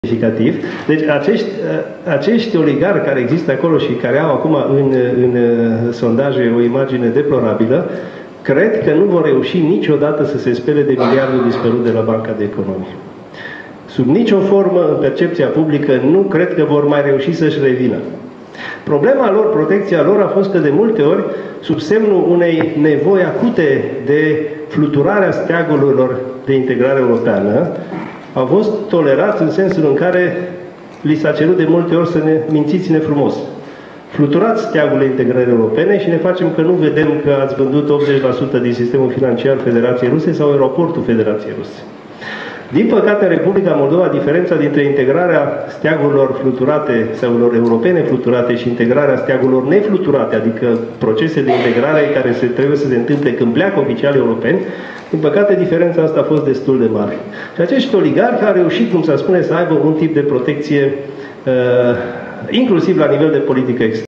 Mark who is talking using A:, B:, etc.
A: semnificativ. Deci acești oligarhi care există acolo și care au acum în sondaje o imagine deplorabilă, cred că nu vor reuși niciodată să se spere de miliardul dispărut de la Banca de Economie. Sub nicio formă, în percepția publică, nu cred că vor mai reuși să-și revină. Problema lor, protecția lor, a fost că de multe ori, sub semnul unei nevoi acute de fluturarea steagurilor de integrare europeană, au fost tolerați în sensul în care li s-a cerut de multe ori să ne mințiți-ne frumos. Fluturați steagurile integrării europene și ne facem că nu vedem că ați vândut 80% din sistemul financiar Federației Ruse sau aeroportul Federației Ruse. Din păcate, în Republica Moldova, diferența dintre integrarea steagurilor fluturate, steagurilor europene fluturate și integrarea steagurilor nefluturate, adică procese de integrare care trebuie să se întâmple când pleacă oficiali europeni, din păcate, diferența asta a fost destul de mare. Și acești oligarhi au reușit, cum se spune, să aibă un tip de protecție, inclusiv la nivel de politică externă.